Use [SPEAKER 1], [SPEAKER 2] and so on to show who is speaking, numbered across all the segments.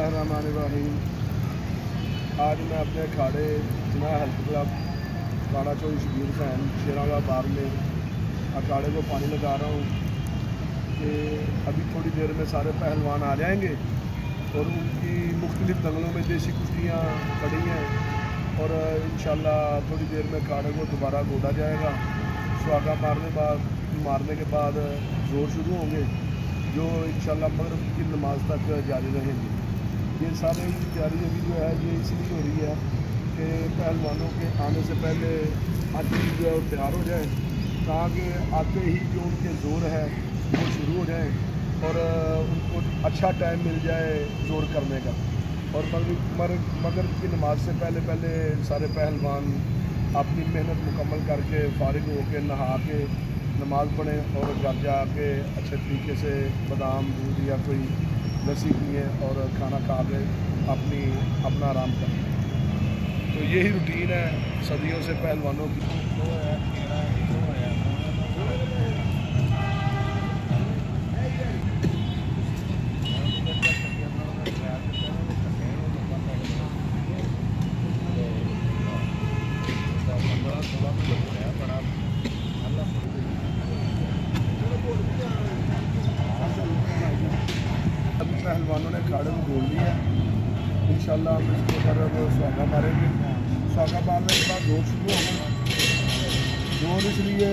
[SPEAKER 1] बिस्मिल्लाहिर्रहमानिर्रहीम। आज मैं अपने अखाड़े जना हेल्थ क्लब काड़ा चौधरी शबीर हुसैन शेरागा बार में अखाड़े को पानी लगा रहा हूँ कि अभी थोड़ी देर में सारे पहलवान आ जाएंगे और उनकी मुख्तलिफ दंगलों में देसी कुश्तियाँ पड़ी हैं और इंशाल्लाह थोड़ी देर में अखाड़े को दोबारा गोदा जाएगा। सुहागा मारने के बाद जोर शुरू होंगे जो इंशाल्लाह मगरिब की नमाज तक जारी रहेंगे। ये सारी तैयारी अभी जो है ये इसलिए हो रही है कि पहलवानों के आने से पहले आगे जो है तैयार हो जाए ताकि आते ही जो उनके जोर है वो शुरू हो जाए और उनको अच्छा टाइम मिल जाए जोर करने का। और मगरिब की नमाज से पहले सारे पहलवान अपनी मेहनत मुकम्मल करके फारिग होकर नहा के नमाज़ पढ़ें और घर जाके अच्छे तरीके से बादाम दूध या कोई लस्सी पिए और खाना खा के अपना आराम करें। तो यही रूटीन है सदियों से पहलवानों की। अभी पहलवानों ने अखाड़े को बोल दिया है, इंशाल्लाह हम इसके ऊपर सुहागा मारेंगे। सुहागा मारने के बाद जोर शुरू होगा। जोर इसलिए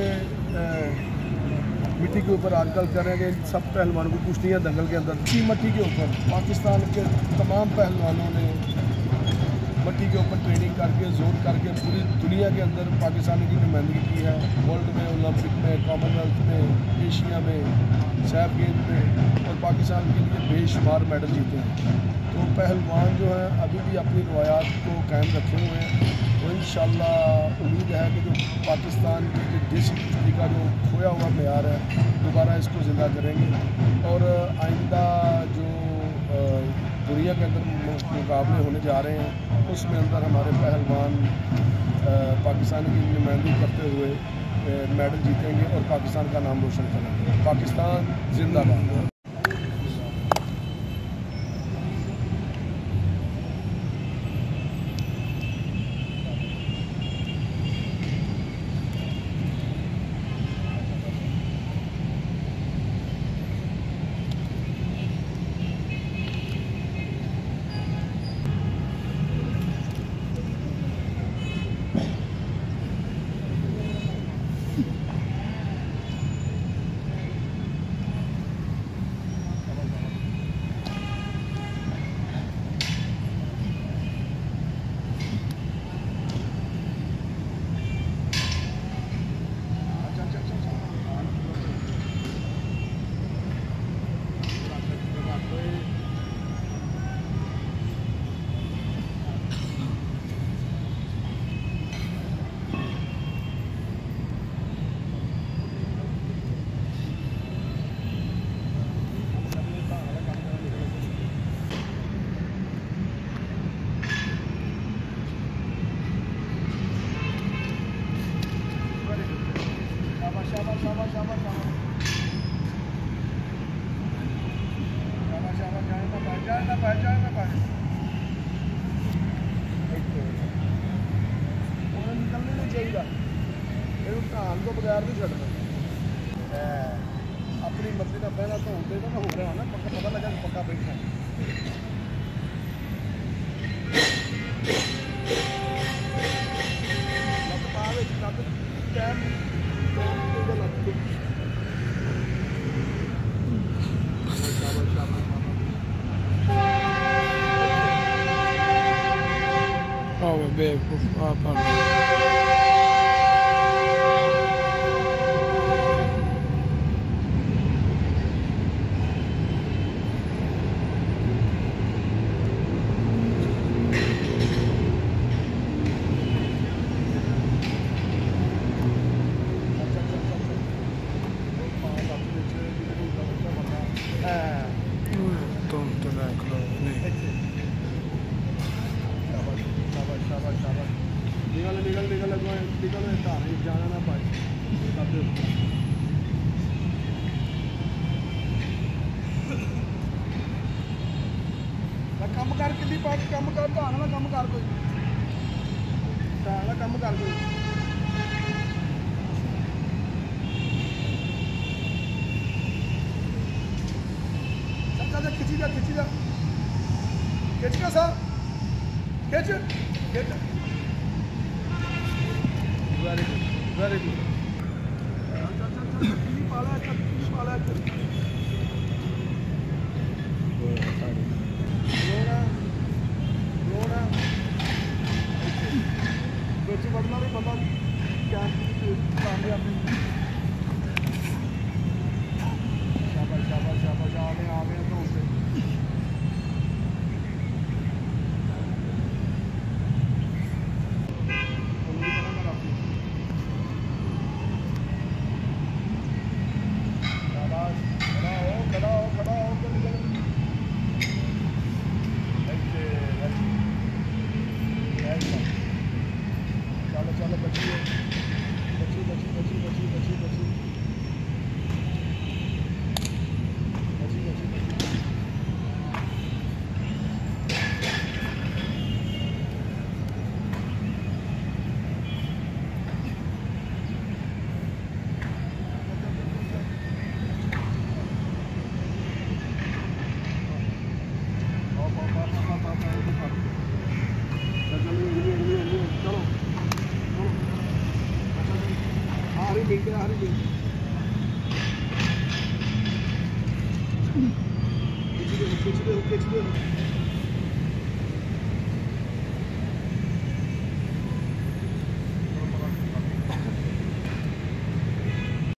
[SPEAKER 1] मिट्टी के ऊपर आजकल करेंगे सब पहलवानों की कुश्तियाँ दंगल के अंदर की मट्टी के ऊपर पाकिस्तान के तमाम पहलवानों ने मट्टी के ऊपर ट्रेनिंग करके जोर करके पूरी दुनिया के अंदर पाकिस्तान की नुमाइंदगी की है। वर्ल्ड में, ओलंपिक में, कॉमनवेल्थ में, एशिया में, सैफ गेम में और पाकिस्तान के लिए बेशुमार मेडल जीते हैं। तो पहलवान जो है अभी भी अपनी रवायात को कायम रखे हुए हैं। तो इंशाल्लाह उम्मीद है कि जो पाकिस्तान की देसी कुश्ती का जो खोया हुआ मेयार है दोबारा इसको ज़िंदा करेंगे और आइंदा जो दुनिया के अंदर मुकाबले होने जा रहे हैं उसमें अंदर हमारे पहलवान पाकिस्तान की नुमाइंदगी करते हुए मेडल जीतेंगे और पाकिस्तान का नाम रोशन करेंगे। पाकिस्तान जिंदाबाद। निकलने नहीं चाहिए ध्यान को बगैर नहीं छड़ना अपनी मर्जी का पहला तो होते ना हो रहा ना पता लगा पक्का बैठा
[SPEAKER 2] बेवकूफ़
[SPEAKER 1] निकल जाना ना पाए ਕੰਮ ਕਰ ਕਿੱਲੀ ਪਾ ਕੇ ਕੰਮ ਕਰ ਧਾਨ ਵਾਲਾ ਕੰਮ ਕਰ ਕੋਈ ਧਾਨ ਵਾਲਾ ਕੰਮ ਕਰ ਕੋਈ ਚੱਲ ਖਿੱਚੀ ਜਾ ਖਿੱਚ ਕੇ ਸਾ ਖਿੱਚ ਵੈਰੀ ਗੁੱਡ ਚੱਲ ਕਿੱਲੀ ਪਾ ਲੈ ਰੋਣਾ ਵਿੱਚ ਵੜਨਾ ਵੀ ਬੰਦਾ ਕਾਮਯਾਬੀ ਸ਼ਾਬਾਸ਼ ਆਵੇਂ ਧੋਣ ਤੇ चलो बची खिंच दे